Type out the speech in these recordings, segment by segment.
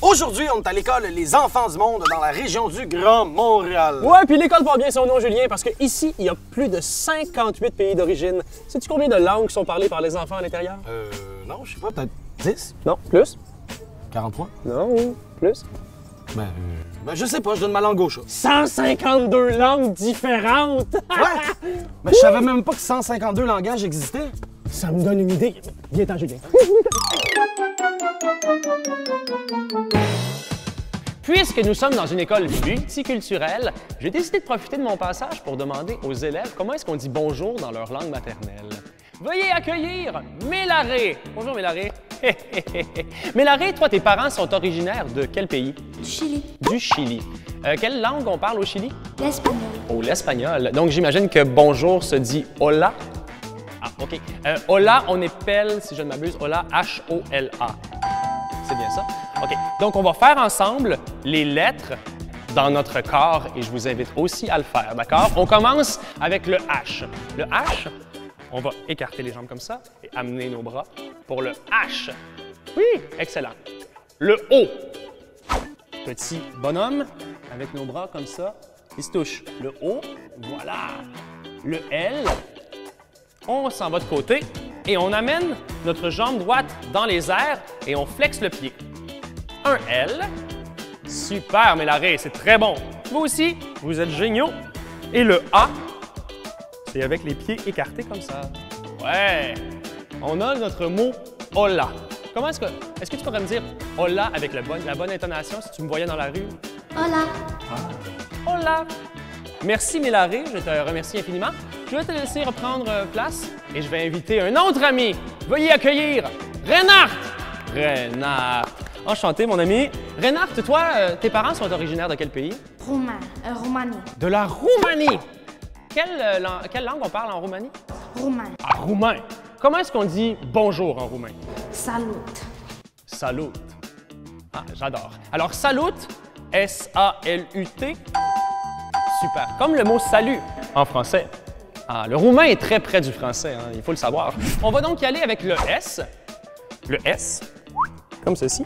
Aujourd'hui, on est à l'école Les Enfants du Monde dans la région du Grand Montréal. Ouais, puis l'école porte bien son nom, Julien, parce qu'ici, il y a plus de 58 pays d'origine. Sais-tu combien de langues sont parlées par les enfants à l'intérieur? Non, je sais pas, peut-être 10? Non, plus? 43? Non, plus? Ben, je sais pas, je donne ma langue au chat. 152 langues différentes! Ouais! Mais je savais même pas que 152 langages existaient. Ça me donne une idée. Viens-t'en, Julien. Puisque nous sommes dans une école multiculturelle, j'ai décidé de profiter de mon passage pour demander aux élèves comment est-ce qu'on dit bonjour dans leur langue maternelle. Veuillez accueillir Mélaré. Bonjour Mélaré. Mélaré, toi, tes parents sont originaires de quel pays? Du Chili. Du Chili. Quelle langue on parle au Chili? L'espagnol. Oh, l'espagnol. Donc, j'imagine que bonjour se dit hola. Ah, OK. Hola, on épelle, si je ne m'abuse, hola, H-O-L-A. C'est bien ça? OK. Donc, on va faire ensemble les lettres dans notre corps et je vous invite aussi à le faire, d'accord? On commence avec le H. Le H, on va écarter les jambes comme ça et amener nos bras pour le H. Oui, excellent. Le O. Petit bonhomme avec nos bras comme ça, il se touche. Le O, voilà. Le L, on s'en va de côté et on amène notre jambe droite dans les airs et on flexe le pied. Un L. Super, Mélaré, c'est très bon. Vous aussi, vous êtes géniaux. Et le A, c'est avec les pieds écartés comme ça. Ouais. On a notre mot hola. Comment est-ce que tu pourrais me dire hola avec la bonne intonation si tu me voyais dans la rue? Hola. Hola. Merci, Mélaré, je te remercie infiniment. Je vais te laisser reprendre place et je vais inviter un autre ami. Veuillez accueillir Reinhard. Reinhard. Enchanté, mon ami. Reinhard, toi, tes parents sont originaires de quel pays? Roumanie. De la Roumanie. Quelle langue on parle en Roumanie? Roumain. Ah, roumain. Comment est-ce qu'on dit bonjour en roumain? Salut. Salut. Ah, j'adore. Alors, salut, S-A-L-U-T. Super. Comme le mot salut en français. Ah, le roumain est très près du français, hein, il faut le savoir. On va donc y aller avec le S. Le S, comme ceci.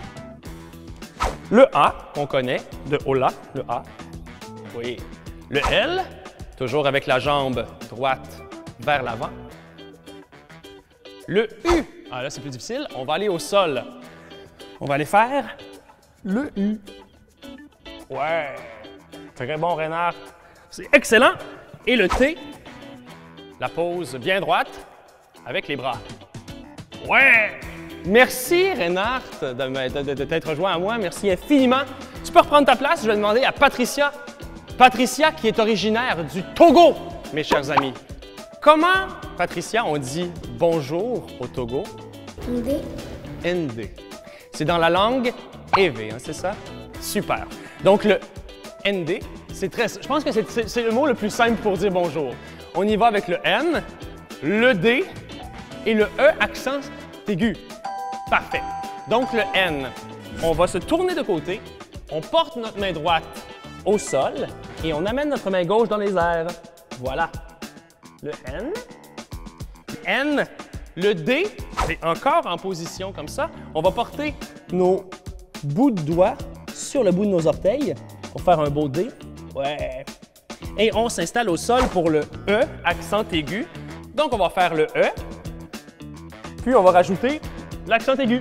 Le A, qu'on connaît, de hola, le A. Oui. Le L, toujours avec la jambe droite vers l'avant. Le U, ah là c'est plus difficile, on va aller au sol. On va aller faire le U. Ouais, très bon, Reinhard. C'est excellent. Et le T, la pose bien droite avec les bras. Ouais! Merci, Reinhard, de t'être rejoint à moi. Merci infiniment. Tu peux reprendre ta place. Je vais demander à Patricia. Patricia, qui est originaire du Togo, mes chers amis. Comment, Patricia, on dit bonjour au Togo? Ndé. Ndé. C'est dans la langue Ewe, hein, c'est ça? Super. Donc, le Ndé, je pense que c'est le mot le plus simple pour dire bonjour. On y va avec le N, le D et le E accent aigu. Parfait. Donc, le N, on va se tourner de côté, on porte notre main droite au sol et on amène notre main gauche dans les airs. Voilà. Le N. Le N. Le D, c'est encore en position comme ça. On va porter nos bouts de doigts sur le bout de nos orteils pour faire un beau D. Ouais. Et on s'installe au sol pour le E, accent aigu. Donc, on va faire le E. Puis, on va rajouter l'accent aigu.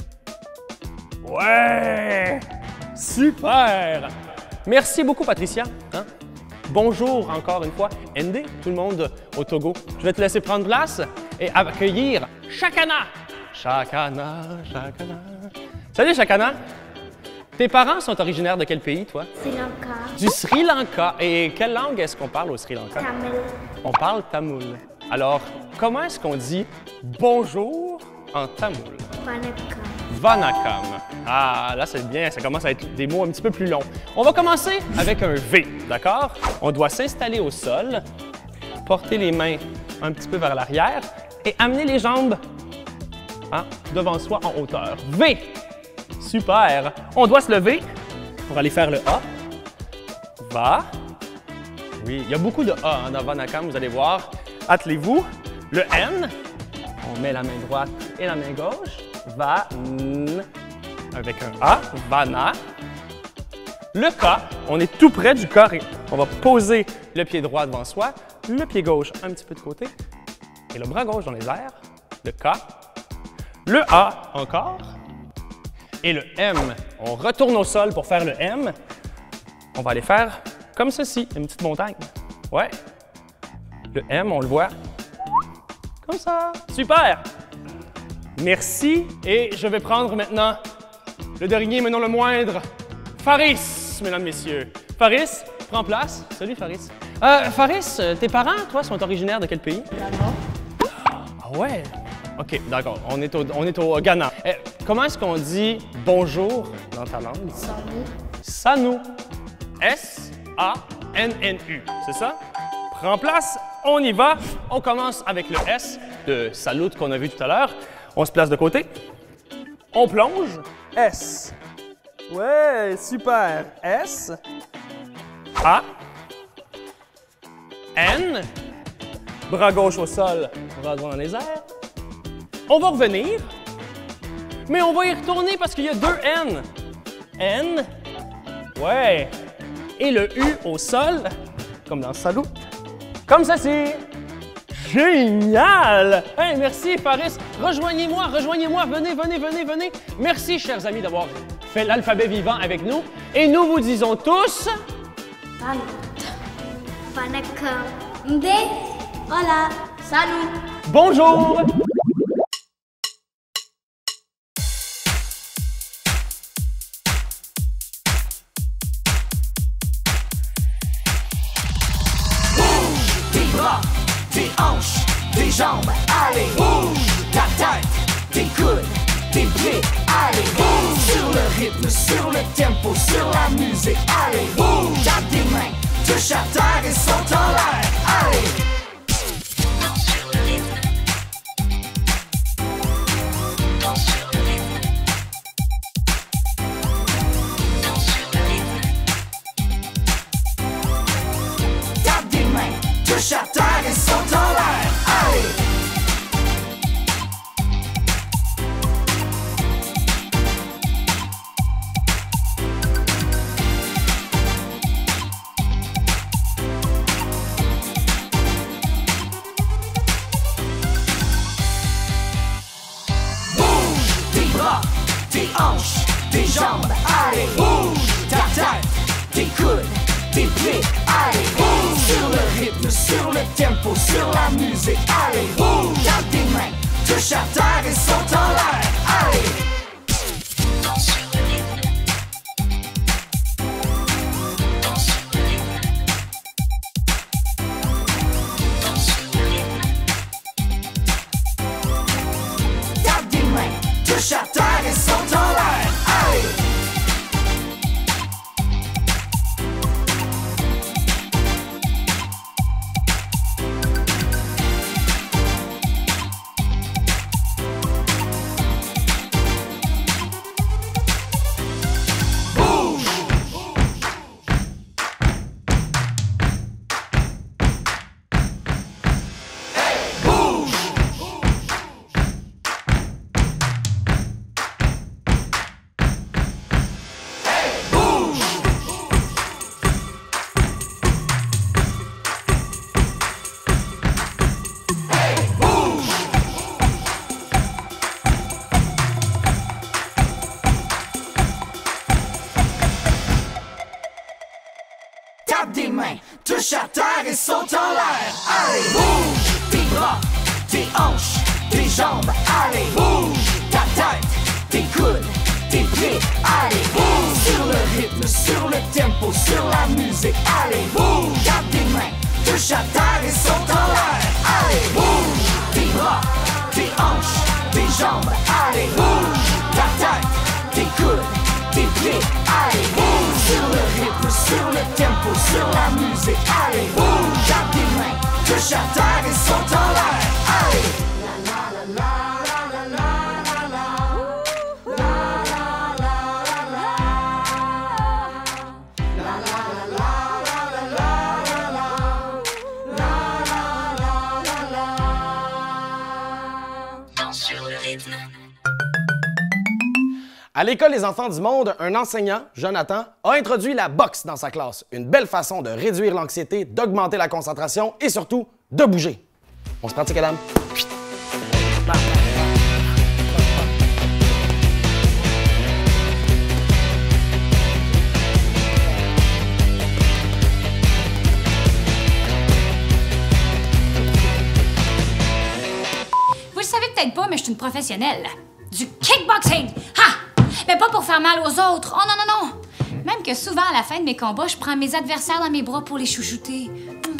Ouais! Super! Merci beaucoup, Patricia. Hein? Bonjour encore une fois. Ndé, tout le monde au Togo. Je vais te laisser prendre place et accueillir Chakana. Chakana, Chakana. Salut, Chakana. Tes parents sont originaires de quel pays, toi? Sri Lanka. Du Sri Lanka. Et quelle langue est-ce qu'on parle au Sri Lanka? Tamil. On parle tamoul. Alors, comment est-ce qu'on dit bonjour en tamoul? Vanakkam. Vanakkam. Ah, là, c'est bien, ça commence à être des mots un petit peu plus longs. On va commencer avec un V, d'accord? On doit s'installer au sol, porter les mains un petit peu vers l'arrière et amener les jambes devant soi en hauteur. V. Super. On doit se lever pour aller faire le A. Va. Oui, il y a beaucoup de A dans Vanakkam, vous allez voir. Attelez-vous. Le N. On met la main droite et la main gauche. Va. N. avec un A, vana. Le K, on est tout près du carré. On va poser le pied droit devant soi, le pied gauche un petit peu de côté et le bras gauche dans les airs. Le K. Le A encore. Et le M. On retourne au sol pour faire le M. On va aller faire comme ceci, une petite montagne. Ouais. Le M, on le voit comme ça. Super! Merci. Et je vais prendre maintenant le dernier, mais non le moindre, Faris, mesdames, messieurs. Faris, prends place. Salut, Faris. Faris, tes parents, toi, sont originaires de quel pays? Ghana. Ah ouais? OK, d'accord. On est au Ghana. Comment est-ce qu'on dit bonjour dans ta langue? Salut. Sanu. S-A-N-N-U. C'est ça? Prends place, on y va. On commence avec le S de salut qu'on a vu tout à l'heure. On se place de côté. On plonge. S. Ouais, super. S. A. N. Bras gauche au sol, bras droit dans les airs. On va revenir, mais on va y retourner parce qu'il y a deux N. N. Ouais. Et le U au sol, comme dans Salut. Comme ceci. Génial! Hey, merci, Faris. Rejoignez-moi, rejoignez-moi. Venez, venez, venez, venez. Merci, chers amis, d'avoir fait l'alphabet vivant avec nous. Et nous vous disons tous... Salut. Vanakkam. Nde. Hola. Salut. Bonjour! Tes hanches, tes jambes, allez, bouge, ta tête, tes coudes, tes pieds, allez, bouge, sur le rythme, sur le tempo, sur la musique, allez, bouge, tape tes mains, touche à terre et saute en l'air, allez. Danse sur le rythme. Danse sur le rythme. Danse sur le rythme. Tape tes mains, touche à terre et saute en l'air, allez. Bouge tes bras, tes hanches, tes jambes, allez, bouge ta tête, tes coudes, tes pieds, allez, bouge sur le rythme, sur le tempo, sur la musique, allez, bouge, tape tes mains, touche à terre et saute en l'air, allez. Danse sur le rythme. Danse sur le rythme. Danse sur le rythme. Tape tes mains, touche à terre et saute en l'air, allez. Tape des mains, touche à terre et saute en l'air. Allez, bouge tes bras, tes hanches, tes jambes. Allez, bouge ta tête, tes coudes, tes pieds. Allez, bouge sur le rythme, sur le tempo, sur la musique. Allez, bouge, tape des mains, touche à terre et saute en l'air. Allez, bouge tes bras, tes hanches, tes jambes. Allez, bouge ta tête, tes coudes, tes pieds. Allez, bouge sur le rythme, sur le tempo, sur la musique. Allez, bouge, tape tes mains, touche à terre et saute en l'air. Allez. Danse sur le rythme. À l'École des enfants du monde, un enseignant, Jonathan, a introduit la boxe dans sa classe. Une belle façon de réduire l'anxiété, d'augmenter la concentration et surtout de bouger. On se pratique, Adam? Vous le savez peut-être pas, mais je suis une professionnelle. Du kickboxing! Ha! Mais pas pour faire mal aux autres. Oh non, non, non! Même que souvent, à la fin de mes combats, je prends mes adversaires dans mes bras pour les chouchouter.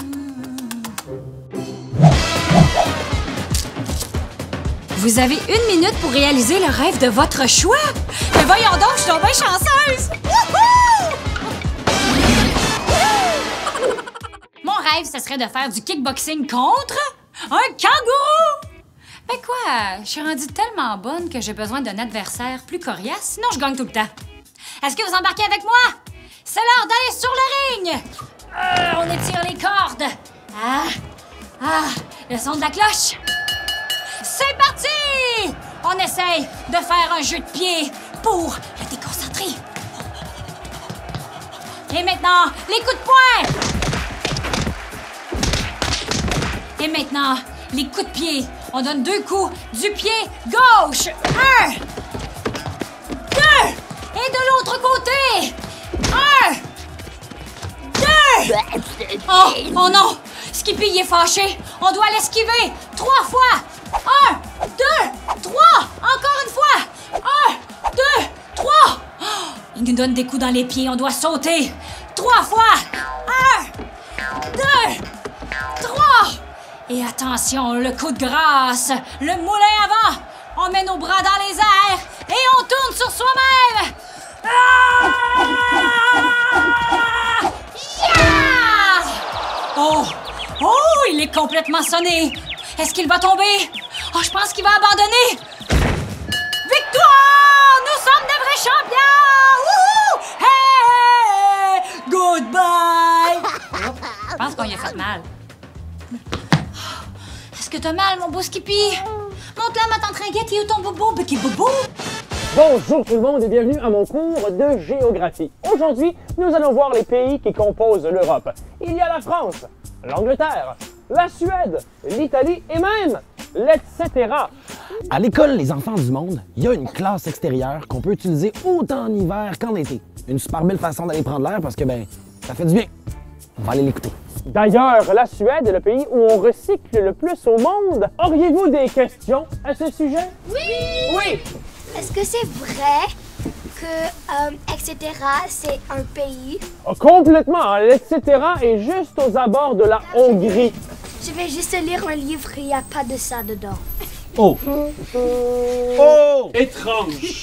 Vous avez 1 minute pour réaliser le rêve de votre choix! Mais voyons donc, je suis donc bien chanceuse! Wouhou! Mon rêve, ce serait de faire du kickboxing contre un kangourou! Mais quoi, je suis rendue tellement bonne que j'ai besoin d'un adversaire plus coriace, sinon je gagne tout le temps. Est-ce que vous embarquez avec moi? C'est l'heure d'aller sur le ring! On étire les cordes. Le son de la cloche. C'est parti! On essaye de faire un jeu de pied pour le déconcentrer. Et maintenant, les coups de poing! Et maintenant, les coups de pied. On donne 2 coups du pied gauche. 1, 2, et de l'autre côté. 1, 2. Oh non! Skippy, il est fâché. On doit l'esquiver 3 fois. 1, 2, 3. Encore une fois. 1, 2, 3. Oh, il nous donne des coups dans les pieds. On doit sauter 3 fois. 1, 2, 3. Et attention, le coup de grâce, le moulin avant. On met nos bras dans les airs et on tourne sur soi-même. Yeah! Oh, il est complètement sonné. Est-ce qu'il va tomber? Oh, je pense qu'il va abandonner. Victoire! Nous sommes des vrais champions! Wouhou! Hey! Goodbye! Je pense qu'on y a fait mal. Est-ce que t'as mal, mon beau Skippy? Monte-la, ma tante Ringuette, et où ton bobo, Becky Bobo? Bonjour tout le monde et bienvenue à mon cours de géographie. Aujourd'hui, nous allons voir les pays qui composent l'Europe. Il y a la France, l'Angleterre, la Suède, l'Italie et même l'etc. À l'École des enfants du monde, il y a une classe extérieure qu'on peut utiliser autant en hiver qu'en été. Une super belle façon d'aller prendre l'air parce que, ça fait du bien. On va aller l'écouter. D'ailleurs, la Suède est le pays où on recycle le plus au monde. Auriez-vous des questions à ce sujet? Oui! Est-ce que c'est vrai que, etc., c'est un pays? Complètement, l'etc. Est juste aux abords de la Hongrie. Je vais juste lire un livre, il n'y a pas de ça dedans. Oh! Étrange!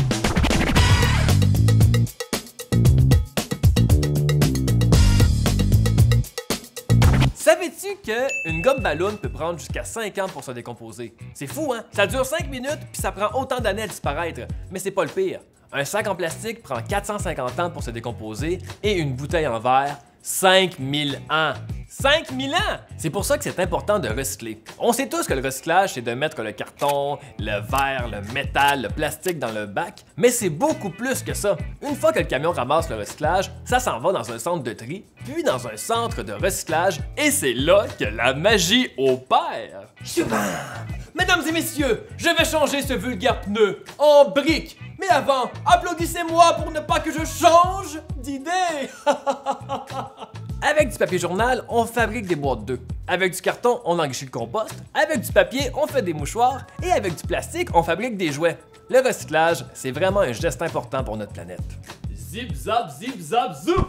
Savais-tu qu'une gomme ballon peut prendre jusqu'à 5 ans pour se décomposer? C'est fou, hein? Ça dure 5 minutes puis ça prend autant d'années à disparaître. Mais c'est pas le pire. Un sac en plastique prend 450 ans pour se décomposer et une bouteille en verre, 5000 ans. 5000 ans! C'est pour ça que c'est important de recycler. On sait tous que le recyclage, c'est de mettre le carton, le verre, le métal, le plastique dans le bac, mais c'est beaucoup plus que ça. Une fois que le camion ramasse le recyclage, ça s'en va dans un centre de tri, puis dans un centre de recyclage, et c'est là que la magie opère. Choubam! Mesdames et messieurs, je vais changer ce vulgaire pneu en brique. Mais avant, applaudissez-moi pour ne pas que je change d'idée. Avec du papier journal, on fabrique des boîtes d'œufs. Avec du carton, on enrichit le compost. Avec du papier, on fait des mouchoirs. Et avec du plastique, on fabrique des jouets. Le recyclage, c'est vraiment un geste important pour notre planète. Zip zap zoup!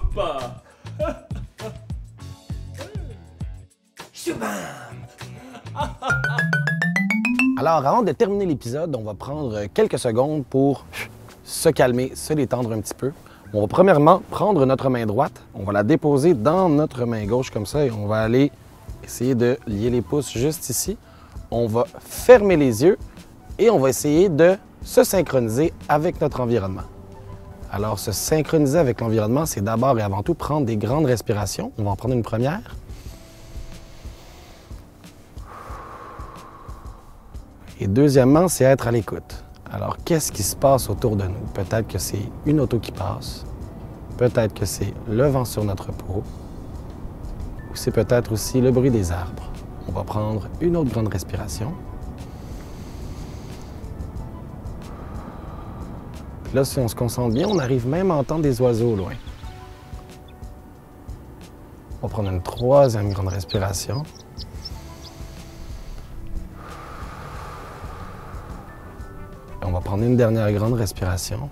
Alors, avant de terminer l'épisode, on va prendre quelques secondes pour se calmer, se détendre un petit peu. On va premièrement prendre notre main droite, on va la déposer dans notre main gauche comme ça et on va aller essayer de lier les pouces juste ici. On va fermer les yeux et on va essayer de se synchroniser avec notre environnement. Alors, se synchroniser avec l'environnement, c'est d'abord et avant tout prendre des grandes respirations. On va en prendre une première. Et deuxièmement, c'est être à l'écoute. Alors, qu'est-ce qui se passe autour de nous? Peut-être que c'est une auto qui passe, peut-être que c'est le vent sur notre peau, ou c'est peut-être aussi le bruit des arbres. On va prendre une autre grande respiration. Puis là, si on se concentre bien, on arrive même à entendre des oiseaux au loin. On va prendre une troisième grande respiration. Et on va prendre une dernière grande respiration.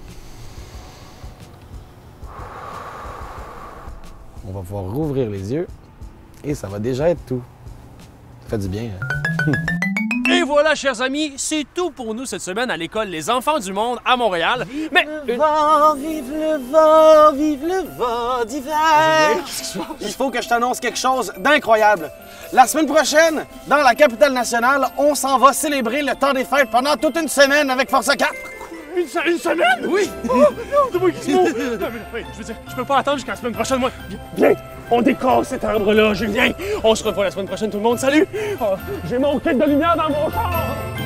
On va pouvoir rouvrir les yeux et ça va déjà être tout. Ça fait du bien, hein? Et voilà, chers amis, c'est tout pour nous cette semaine à l'école Les Enfants du Monde à Montréal. Mais Vive le vent, vive le vent d'hiver! Il faut que je t'annonce quelque chose d'incroyable. La semaine prochaine, dans la capitale nationale, on s'en va célébrer le temps des fêtes pendant toute une semaine avec Force 4. Une semaine? Oui! Oh, non, c'est moi qui se moue! Non, mais je veux dire, je peux pas attendre jusqu'à la semaine prochaine, moi. Viens, on décroche cet arbre-là, Julien. On se revoit la semaine prochaine, tout le monde. Salut! Oh, j'ai mon kit de lumière dans mon char!